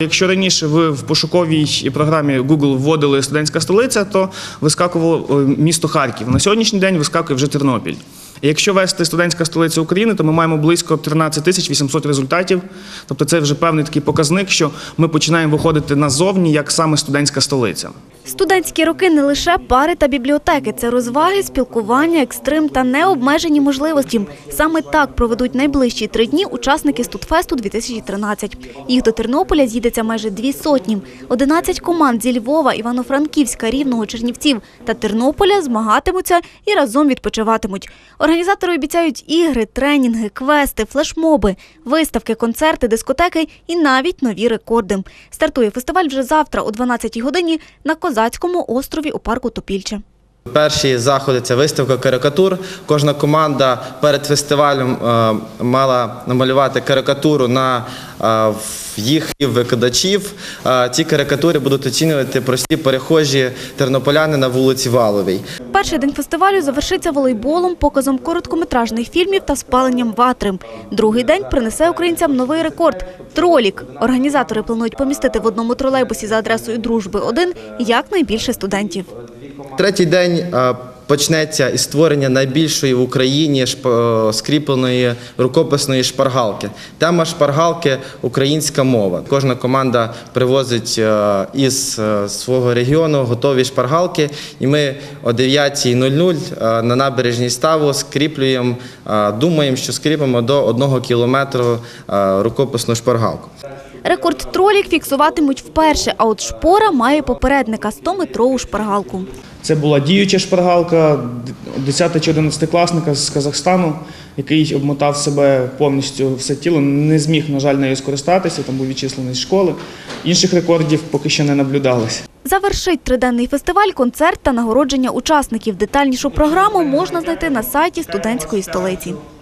Якщо раніше ви в пошуковій програмі Google вводили «студентська столиця», то вискакувало місто Харків. На сьогоднішній день вискакує вже Тернопіль. Якщо ввести «студентська столиця України», то ми маємо близько 13 800 результатів. Тобто це вже певний такий показник, що ми починаємо виходити назовні як саме студентська столиця. Студентські роки – не лише пари та бібліотеки. Це розваги, спілкування, екстрим та необмежені можливості. Саме так проведуть найближчі 3 дні учасники «Студфесту-2013». Їх до Тернополя з'їдеться майже 200. 11 команд зі Львова, Івано-Франківська, Рівного, Чернівців та Тернополя змагатимуться і разом відпочиватимуть. Організатори обіцяють ігри, тренінги, квести, флешмоби, виставки, концерти, дискотеки і навіть нові рекорди. Стартує фестиваль вже завтра о 12-й годині на Козацькому острові у парку Топільче. Перші заходи – це виставка карикатур. Кожна команда перед фестивалем мала намалювати карикатуру на їх викладачів. Ці карикатури будуть оцінювати прості перехожі тернополяни на вулиці Валовій. Перший день фестивалю завершиться волейболом, показом короткометражних фільмів та спаленням ватри. Другий день принесе українцям новий рекорд – тролік. Організатори планують помістити в одному тролейбусі за адресою Дружби 1 якнайбільше студентів. Третій день почнеться із створення найбільшої в Україні скріпленої рукописної шпаргалки. Тема шпаргалки – українська мова. Кожна команда привозить із свого регіону готові шпаргалки, і ми о 9:00 на набережній Ставу скріплюємо, думаємо, що скріпимо до 1 кілометру рукописну шпаргалку. Рекорд тролік фіксуватимуть вперше, а от шпора має попередника – 100-метрову шпаргалку. Це була діюча шпаргалка 10 чи 11-класника з Казахстану, який обмотав себе повністю все тіло, не зміг, на жаль, нею скористатися, там був відчислений з школи. Інших рекордів поки що не наблюдалося. Завершить триденний фестиваль концерт та нагородження учасників. Детальнішу програму можна знайти на сайті студентської столиці.